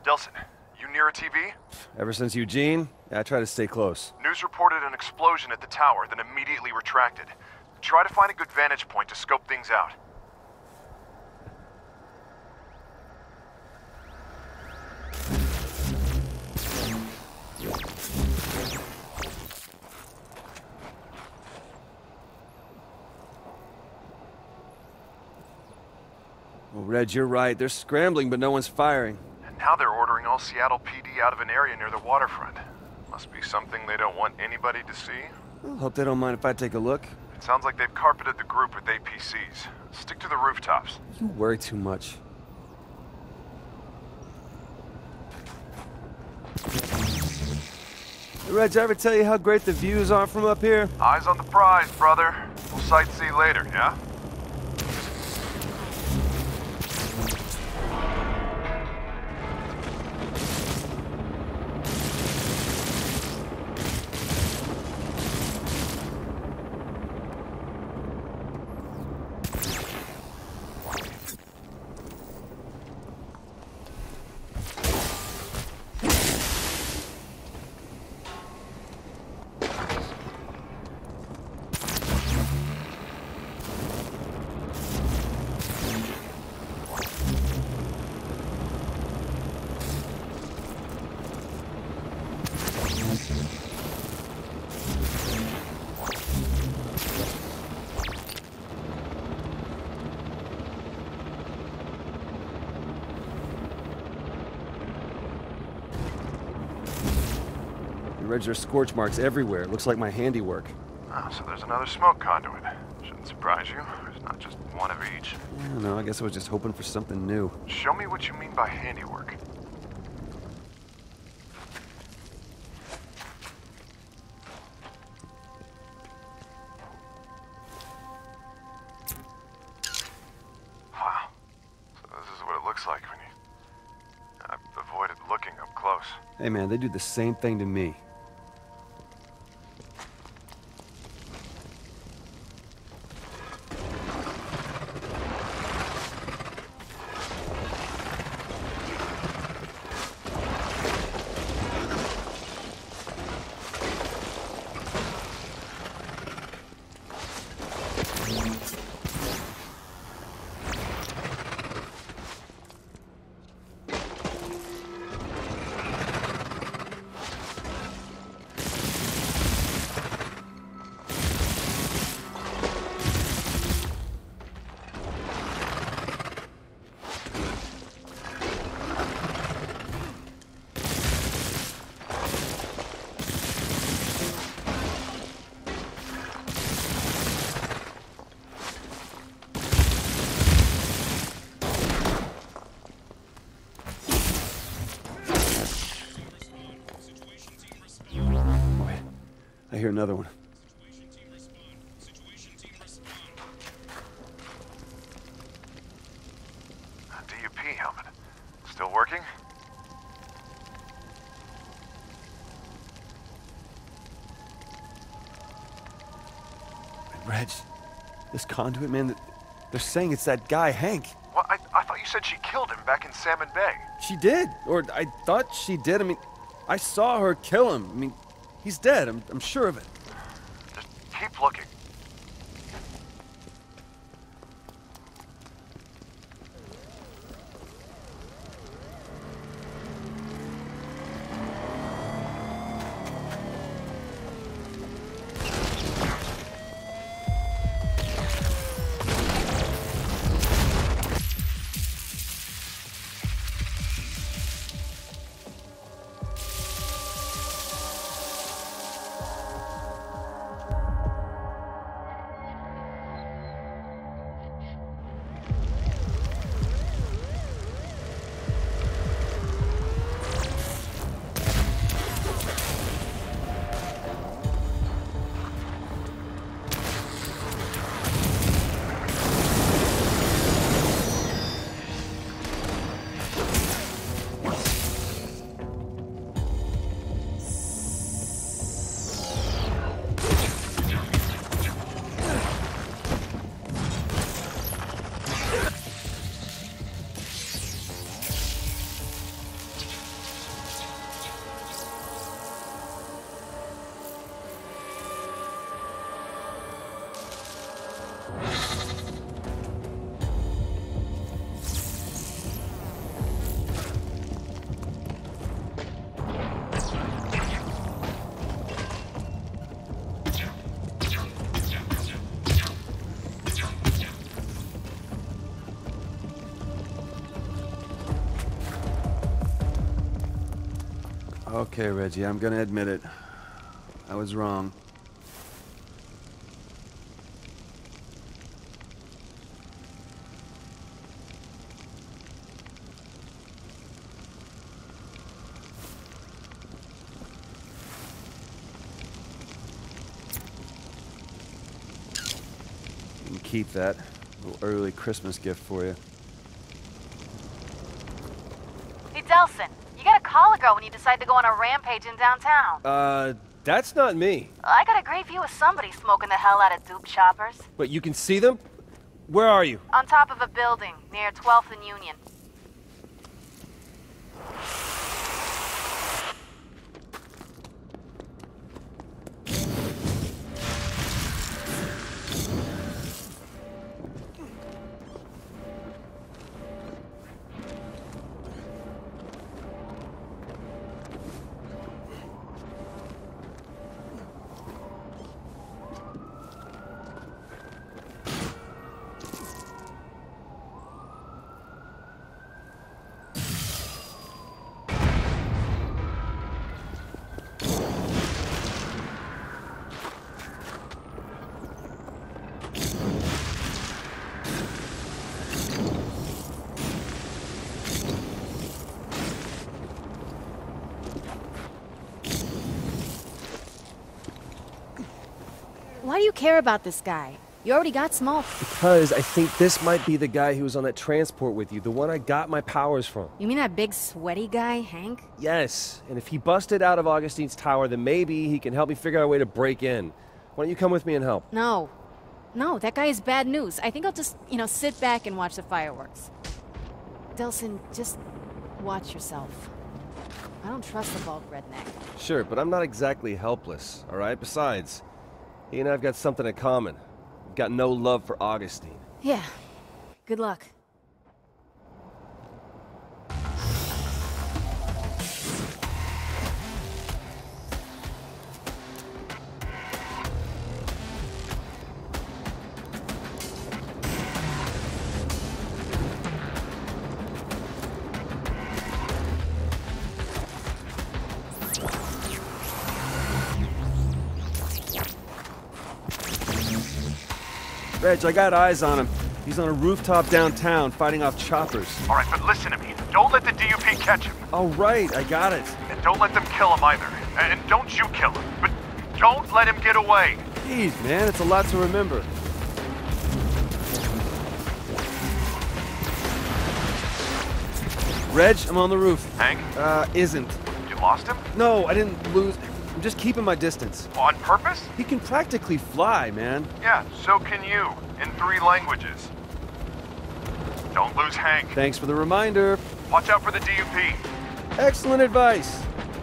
Delsin, you near a TV? Ever since Eugene, I try to stay close. News reported an explosion at the tower, then immediately retracted. Try to find a good vantage point to scope things out. Well, Reg, you're right. They're scrambling, but no one's firing. And now they're ordering all Seattle PD out of an area near the waterfront. Must be something they don't want anybody to see. Well, hope they don't mind if I take a look. It sounds like they've carpeted the group with APCs. Stick to the rooftops. You worry too much. Reg, did I ever tell you how great the views are from up here? Eyes on the prize, brother. We'll sightsee later, yeah? Reg, there's scorch marks everywhere. It looks like my handiwork. Oh, so there's another smoke conduit. Shouldn't surprise you. There's not just one of each. I don't know, I guess I was just hoping for something new. Show me what you mean by handiwork. Wow. So this is what it looks like when you... I avoided looking up close. Hey man, they do the same thing to me. I hear another one. DUP helmet. Still working? Reg, this conduit, man, they're saying it's that guy, Hank. Well, I thought you said she killed him back in Salmon Bay. She did, or I thought she did. I mean, I saw her kill him. I mean, he's dead, I'm sure of it. Just keep looking. Okay, Reggie, I'm gonna admit it. I was wrong. You can keep that. A little early Christmas gift for you. Hey, Delsin, you gotta call a girl when you decide to go on a rampage in downtown. That's not me. I got a great view of somebody smoking the hell out of dupe choppers. But you can see them? Where are you? On top of a building, near 12th and Union. Why do you care about this guy? You already got smoke. Because I think this might be the guy who was on that transport with you, the one I got my powers from. You mean that big sweaty guy, Hank? Yes, and if he busted out of Augustine's tower, then maybe he can help me figure out a way to break in. Why don't you come with me and help? No. No, that guy is bad news. I think I'll just, sit back and watch the fireworks. Delsin, just watch yourself. I don't trust the bald redneck. Sure, but I'm not exactly helpless, all right? Besides, he and I've got something in common. We've got no love for Augustine. Yeah. Good luck. Reg, I got eyes on him. He's on a rooftop downtown fighting off choppers. All right, but listen to me. Don't let the DUP catch him. Oh, right, I got it. And don't let them kill him either. And don't you kill him. But don't let him get away. Jeez, man, it's a lot to remember. Reg, I'm on the roof. Hank, Isn't. you lost him? No, I didn't lose. I'm just keeping my distance. On purpose? He can practically fly, man. Yeah, so can you. In 3 languages. Don't lose Hank. Thanks for the reminder. Watch out for the DUP. Excellent advice.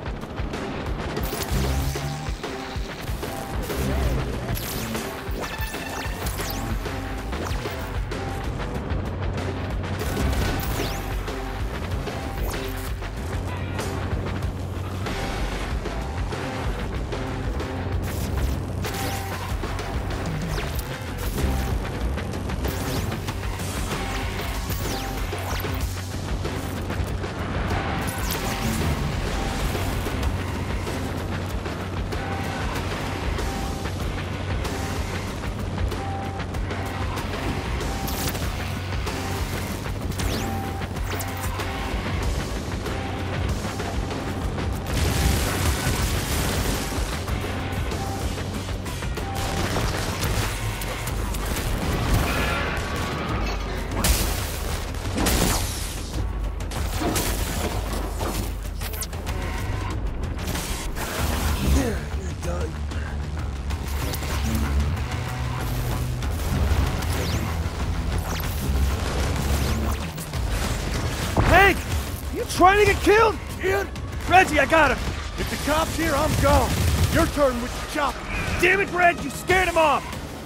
Hank! You trying to get killed? Ian, Reggie, I got him! if the cop's here, I'm gone. Your turn with the chopper. Damn it, Reg, you scared him off!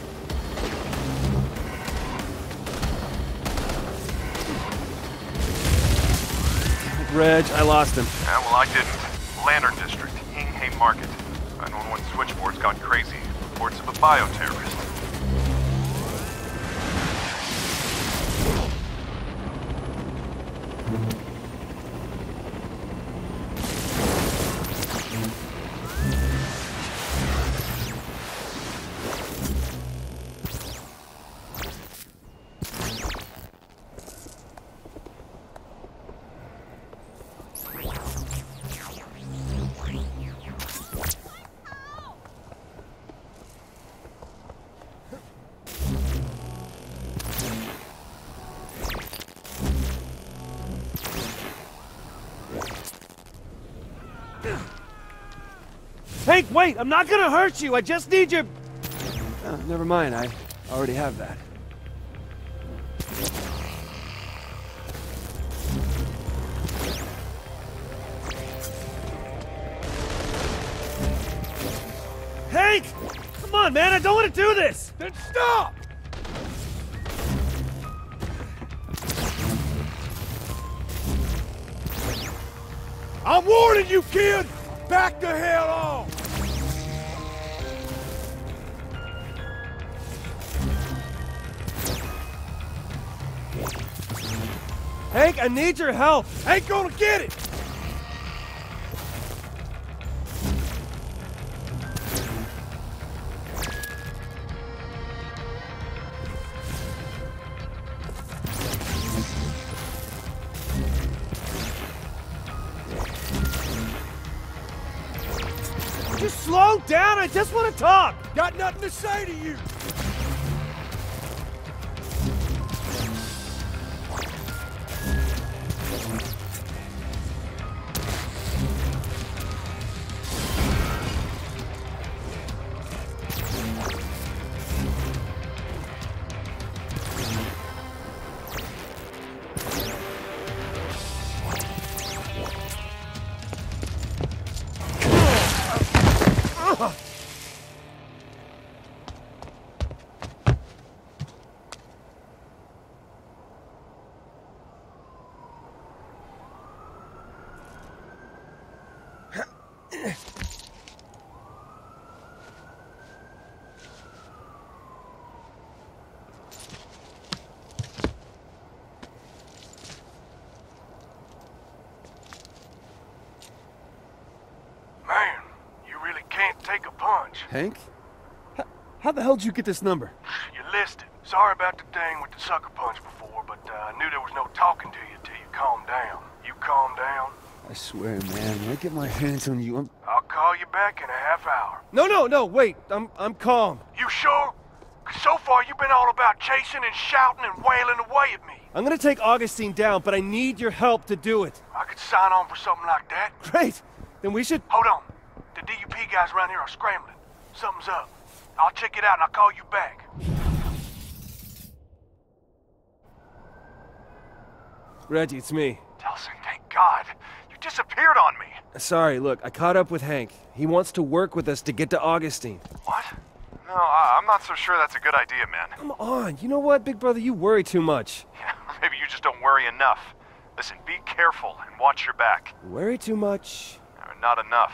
Reg, I lost him. Yeah, well, I didn't. Lantern District, Yingham Market. 911 switchboard's gone crazy. Reports of a bioterrorist. Hank, wait! I'm not gonna hurt you! I just need your... Oh, never mind, I already have that. Hank! Come on, man, I don't want to do this! Then stop! I'm warning you, kid! Back the hell off! Hank, I need your help! Ain't gonna get it! Just slow down, I just want to talk! Got nothing to say to you! Man, you really can't take a punch. Hank? How the hell did you get this number? You listed. Sorry about the thing with the sucker punch before, but I knew there was no talking to you till you calmed down. You calm down, I swear, man, when I get my hands on you, I'll call you back in a half hour. No, wait, I'm calm. You sure? 'Cause so far you've been all about chasing and shouting and wailing away at me. I'm gonna take Augustine down, but I need your help to do it. I could sign on for something like that. Great! Then we should... Hold on. The DUP guys around here are scrambling. Something's up. I'll check it out and I'll call you back. Reggie, it's me. Delsin, thank God. You disappeared on me. Sorry, look, I caught up with Hank. He wants to work with us to get to Augustine. What? No, I'm not so sure that's a good idea, man. Come on, you know what, big brother? You worry too much. Yeah, maybe you just don't worry enough. Listen, be careful and watch your back. Worry too much? Not enough.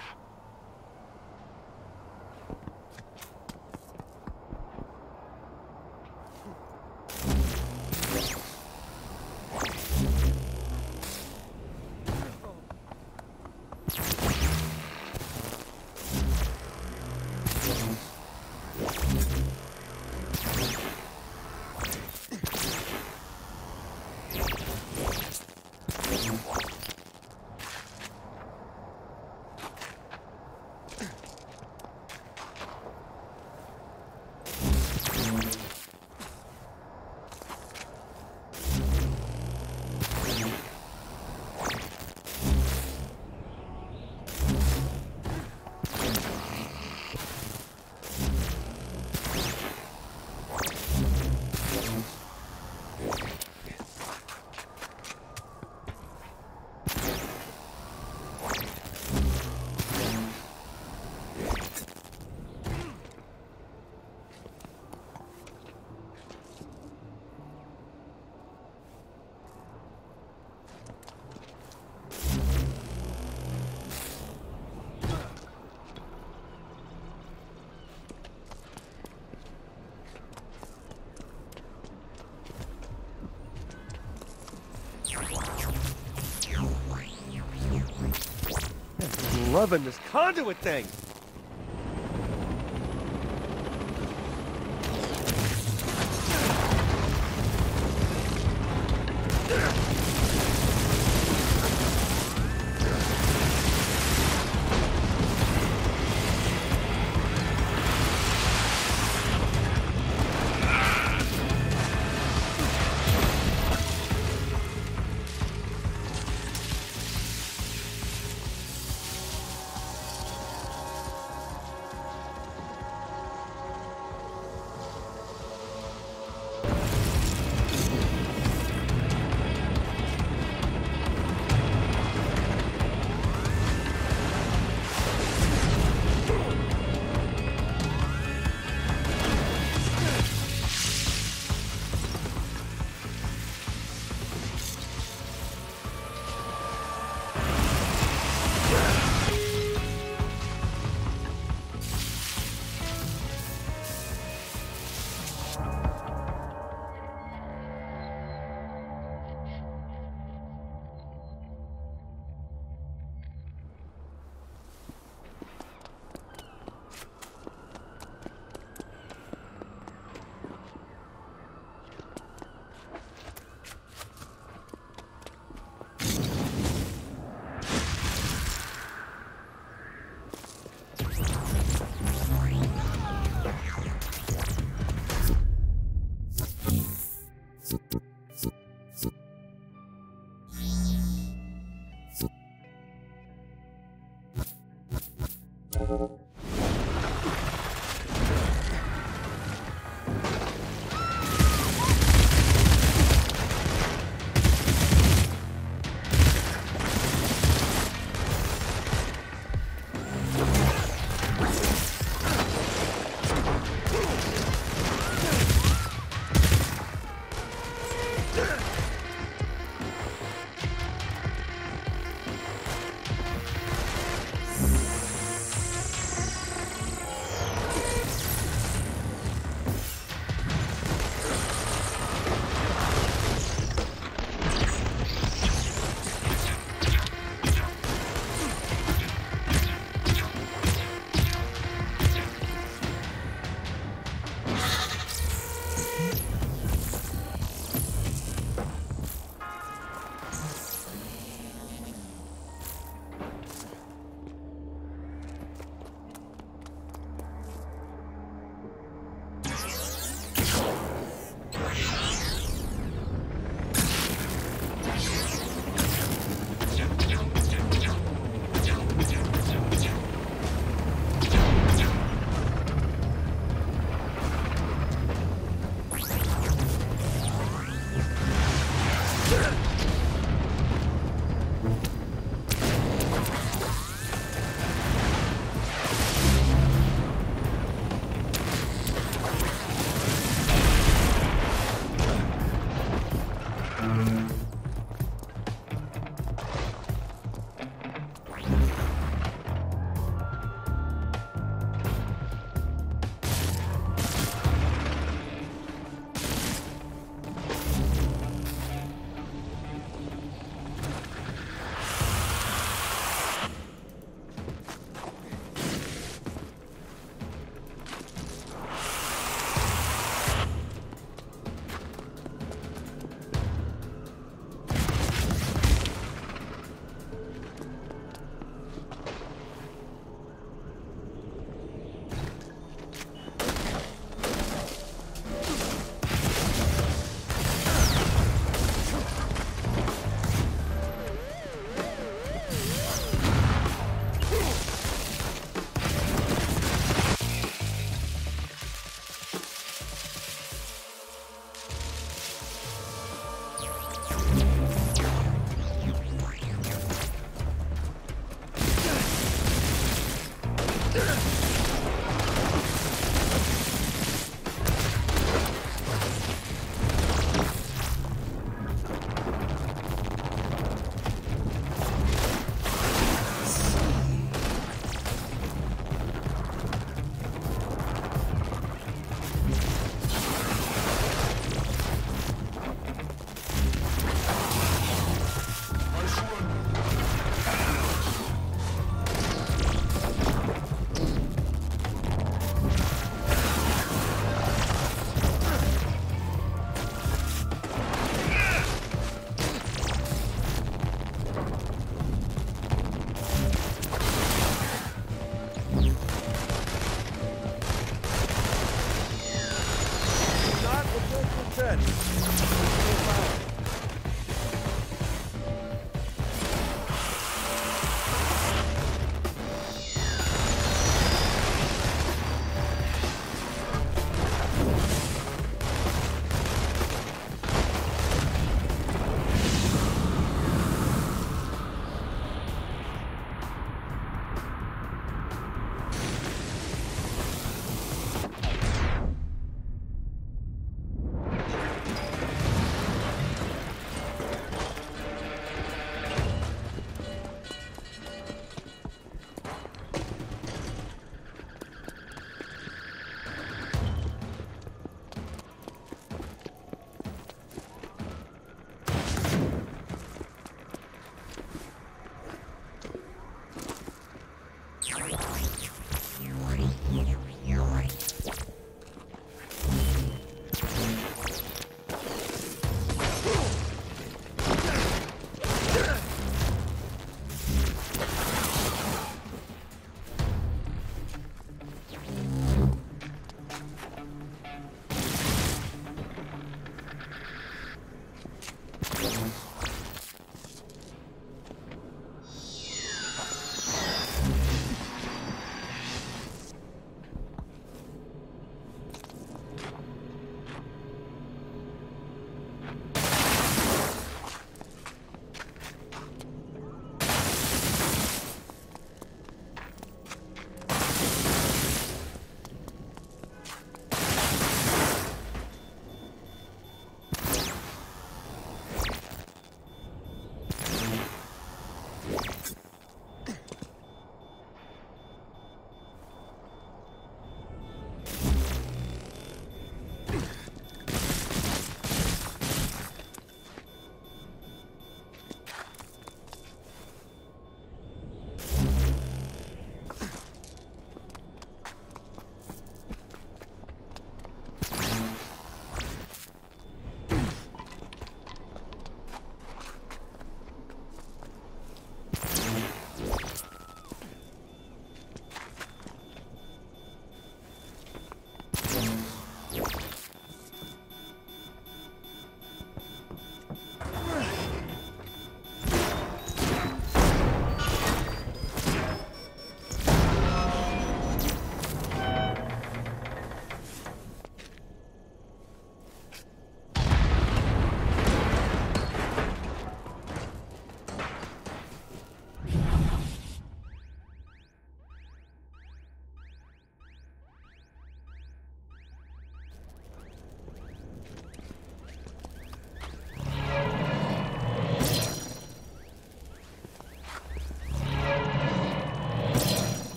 Loving this conduit thing.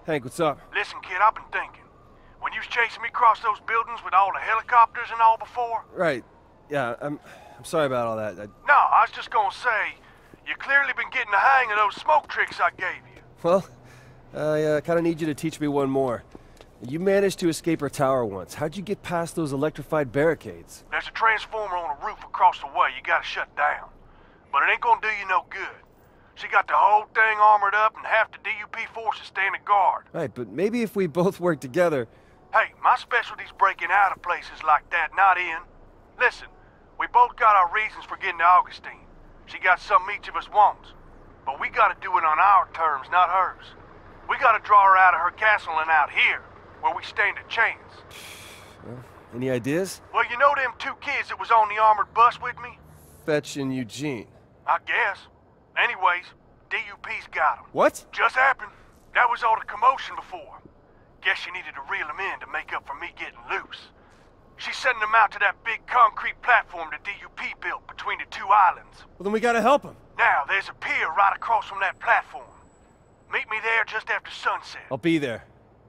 Hank, what's up? Listen, kid, I've been thinking. When you was chasing me across those buildings with all the helicopters and all before... Right. Yeah, I'm sorry about all that. No, I was just gonna say, you clearly been getting the hang of those smoke tricks I gave you. Well, I kind of need you to teach me one more. You managed to escape her tower once. How'd you get past those electrified barricades? There's a transformer on a roof across the way you gotta shut down. But it ain't gonna do you no good. She got the whole thing armored up and half the DUP forces standing guard. Right, but maybe if we both work together... Hey, my specialty's breaking out of places like that, not in. Listen, we both got our reasons for getting to Augustine. She got something each of us wants. But we gotta do it on our terms, not hers. We gotta draw her out of her castle and out here, where we stand a chance. Well, any ideas? Well, you know them two kids that was on the armored bus with me? Fetch and Eugene. I guess. Anyways, DUP's got them. What? Just happened. That was all the commotion before. Guess you needed to reel them in to make up for me getting loose. She's sending them out to that big concrete platform the DUP built between the two islands. Well, then we gotta help him. Now, there's a pier right across from that platform. Meet me there just after sunset. I'll be there.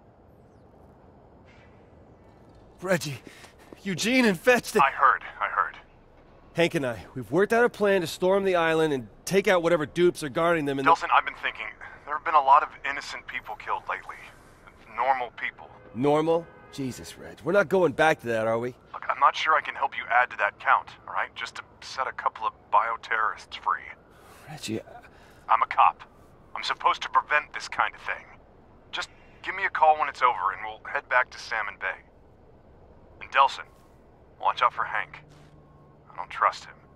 Reggie, Eugene and Fetch... I heard. Hank and we've worked out a plan to storm the island and take out whatever dupes are guarding them and... Delsin, I've been thinking, there have been a lot of innocent people killed lately. Normal people. Normal? Jesus, Reg. We're not going back to that, are we? Look, I'm not sure I can help you add to that count, all right? Just to set a couple of bioterrorists free. Reggie, I'm a cop. I'm supposed to prevent this kind of thing. Just give me a call when it's over and we'll head back to Salmon Bay. And Delsin, watch out for Hank. I don't trust him.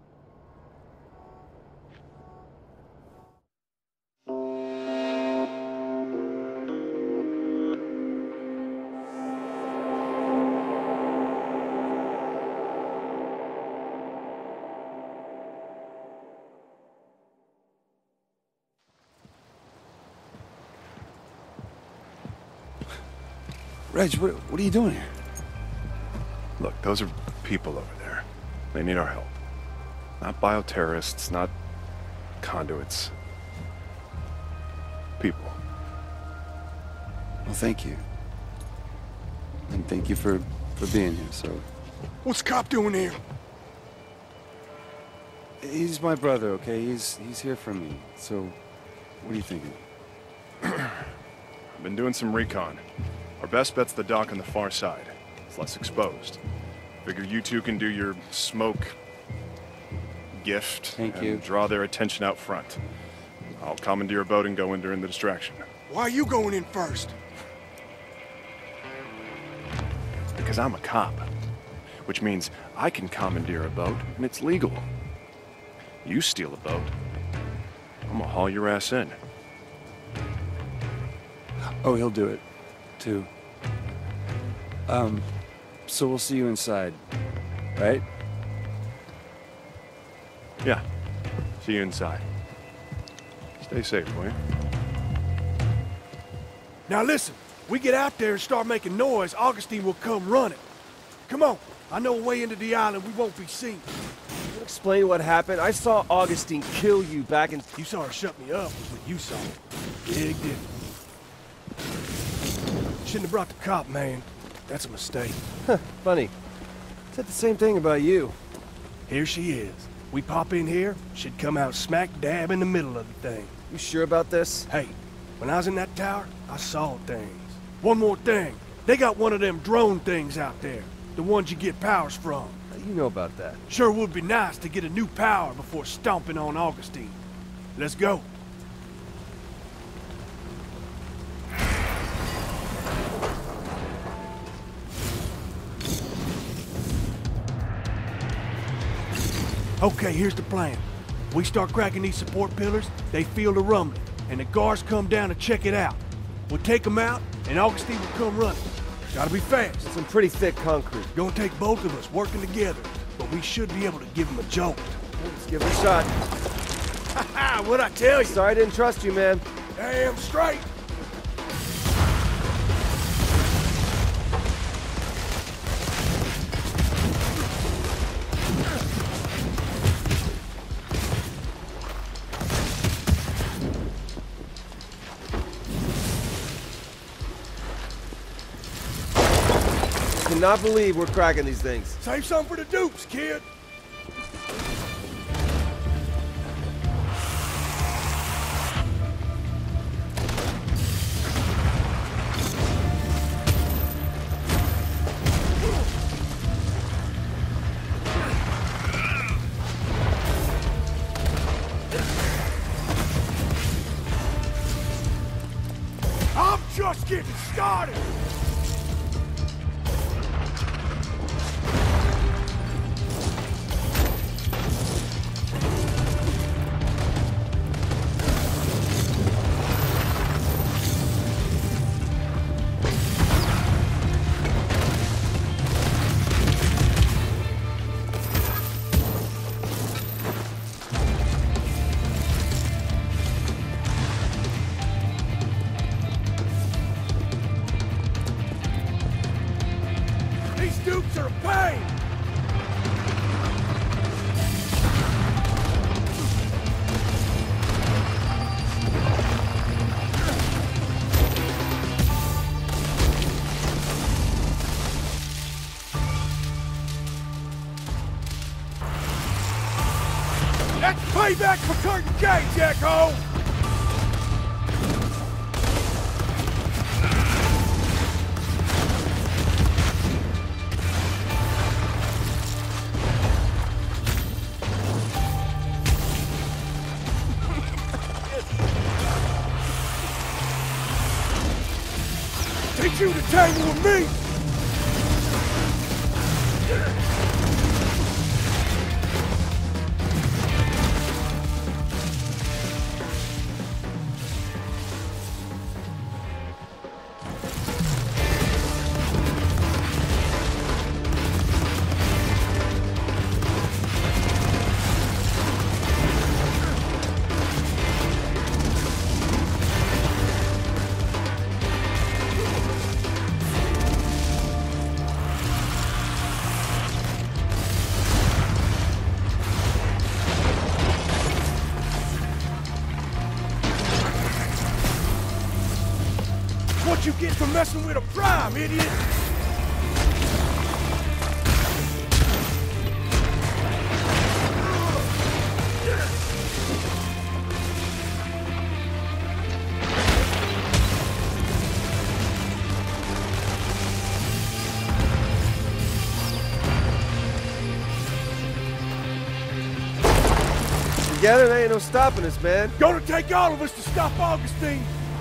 Reg, what are you doing here? Look, those are people over there. They need our help. Not bioterrorists, not conduits. People. Well, thank you. And thank you for being here, so... What's the cop doing here? He's my brother, okay? He's here for me. So, what are you thinking? I've been doing some recon. Our best bet's the dock on the far side. It's less exposed. Figure you two can do your smoke gift Thank and you. draw their attention out front. I'll commandeer a boat and go in during the distraction. Why are you going in first? Because I'm a cop. Which means I can commandeer a boat and it's legal. You steal a boat, I'm gonna haul your ass in. Oh, he'll do it, too. So we'll see you inside, right? Yeah. See you inside. Stay safe, will you? Now listen, we get out there and start making noise, Augustine will come running. Come on, I know a way into the island we won't be seen. Explain what happened. I saw Augustine kill you back in... You saw her shut me up was what you saw. Big difference. Shouldn't have brought the cop, man. That's a mistake. Funny. Said the same thing about you. Here she is. We pop in here, she'd come out smack dab in the middle of the thing. You sure about this? Hey, when I was in that tower, I saw things. One more thing. They got one of them drone things out there. The ones you get powers from. You know about that. Sure would be nice to get a new power before stomping on Augustine. Let's go. Okay, here's the plan. We start cracking these support pillars, they feel the rumbling, and the guards come down to check it out. We'll take them out, and Augustine will come running. Gotta be fast. Some pretty thick concrete. Gonna take both of us working together, but we should be able to give him a jolt. Let's give it a shot. Ha! What'd I tell you? Sorry I didn't trust you, man. Damn straight. do not believe we're cracking these things. Save some for the dupes, kid. I'm just getting started. These dupes are a pain! That's payback for Curtin Gates, Echo! Teach you to tangle with me! What you get for messing with a prime, idiot! Together, there ain't no stopping us, man. Gonna take all of us to stop Augustine!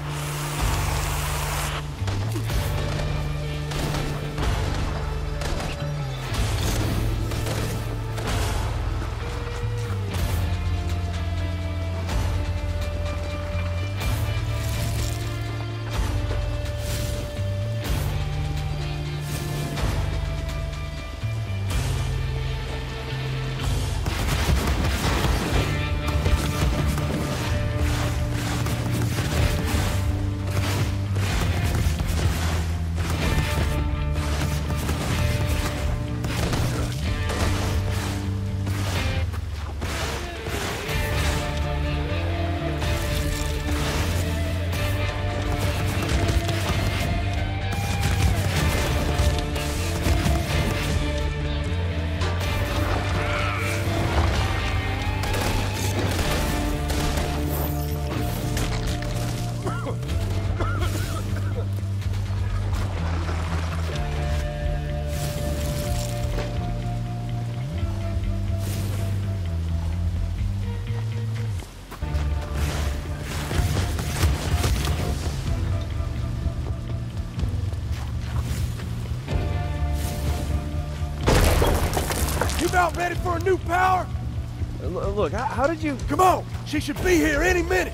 You about ready for a new power? Look, how did you... Come on! She should be here any minute!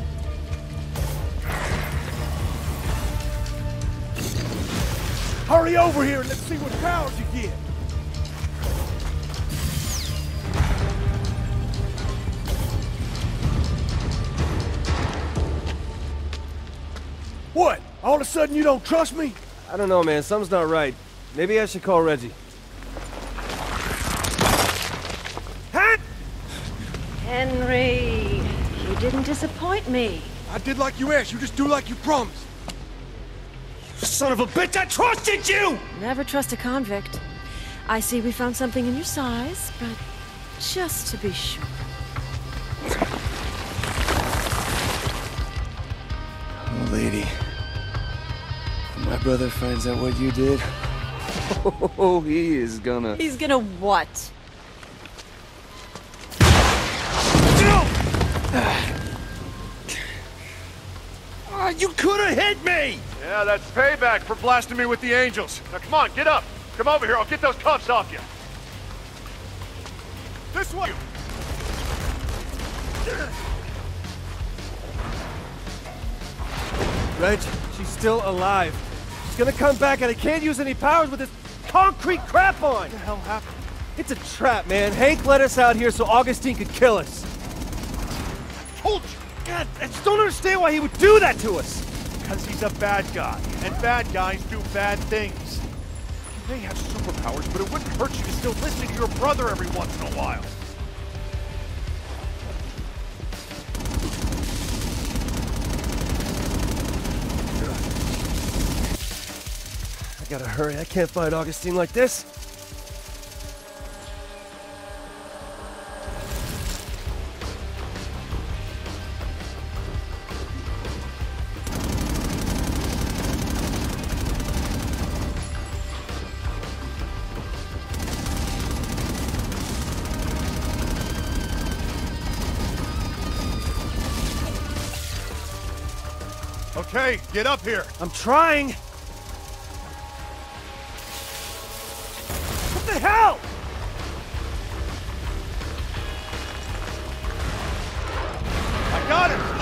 Hurry over here and let's see what powers you get! What? All of a sudden you don't trust me? I don't know, man. Something's not right. Maybe I should call Reggie. Henry, you didn't disappoint me. I did like you asked. You just do like you promised. You Son of a bitch, I trusted you! Never trust a convict. I see we found something in your size, but just to be sure. Oh, lady. If my brother finds out what you did, oh, he is gonna... He's gonna what? You could have hit me! Yeah, that's payback for blasting me with the angels. Now come on, get up. Come over here, I'll get those cuffs off you. This way! Reg, she's still alive. She's gonna come back and I can't use any powers with this concrete crap on! What the hell happened? It's a trap, man. Hank let us out here so Augustine could kill us. Told you! God, I just don't understand why he would do that to us. Because he's a bad guy, and bad guys do bad things. You may have superpowers, but it wouldn't hurt you to still listen to your brother every once in a while. I gotta hurry. I can't fight Augustine like this. Okay, get up here. I'm trying. What the hell? I got him.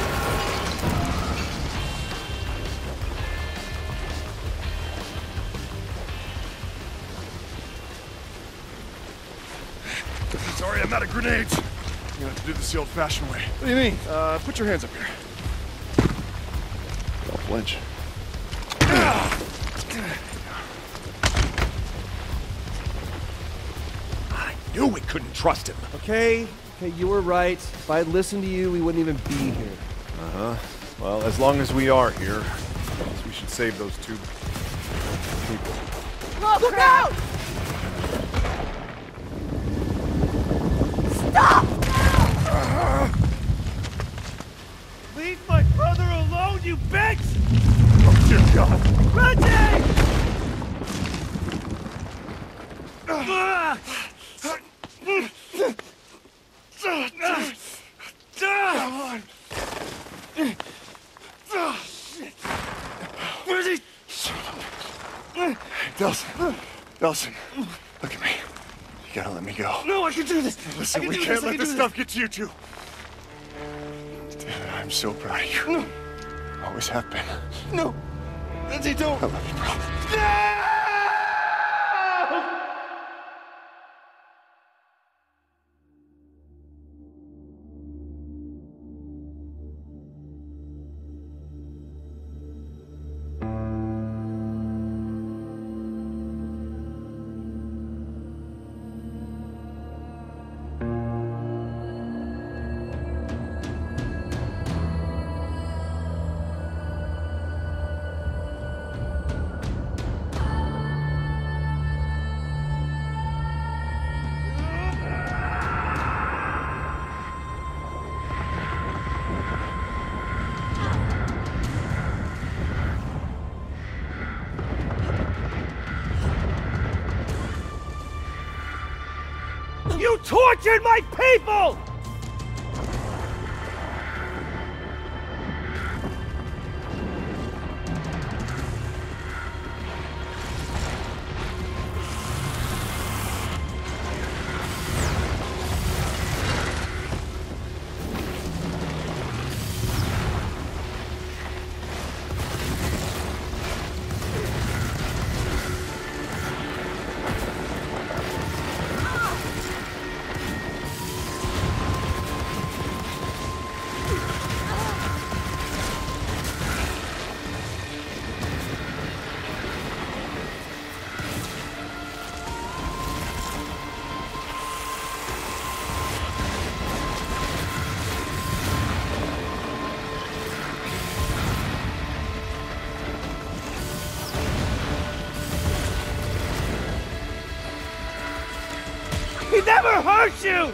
Sorry, I'm out of grenades. You're gonna have to do this the old-fashioned way. What do you mean? Put your hands up here. Don't flinch. I knew we couldn't trust him. Okay, you were right. If I'd listened to you, we wouldn't even be here. Uh-huh. Well, as long as we are here, I guess we should save those two people. Look out! Stop! Leave my brother alone, you bitch! Oh, dear God. Reggie! Where's he? Delsin, look at me. You gotta let me go. No, I can do this. Listen, we can't let this stuff get to you two. I'm so proud of you. No. Always have been. No. Lindsay, don't. I love you, bro. No! You tortured my people! Parachute!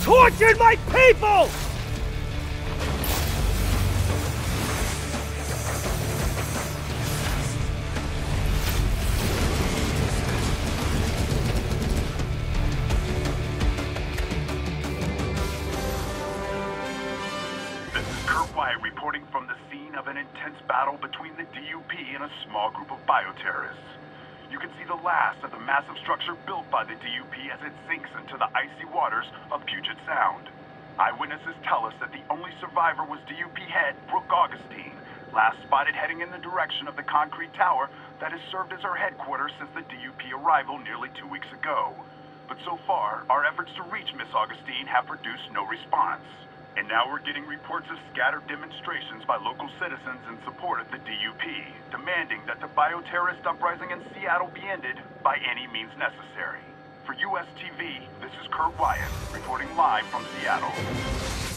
tortured my people! This is Kurt Wyatt reporting from the scene of an intense battle between the DUP and a small group of bioterrorists. You can see the last of the massive structure built by the DUP as it sinks into the icy waters of Puget Sound. Eyewitnesses tell us that the only survivor was DUP head Brooke Augustine, last spotted heading in the direction of the concrete tower that has served as her headquarters since the DUP arrival nearly 2 weeks ago. But so far, our efforts to reach Miss Augustine have produced no response. And now we're getting reports of scattered demonstrations by local citizens in support of the DUP, demanding that the bioterrorist uprising in Seattle be ended by any means necessary. For US TV, this is Kurt Wyatt, reporting live from Seattle.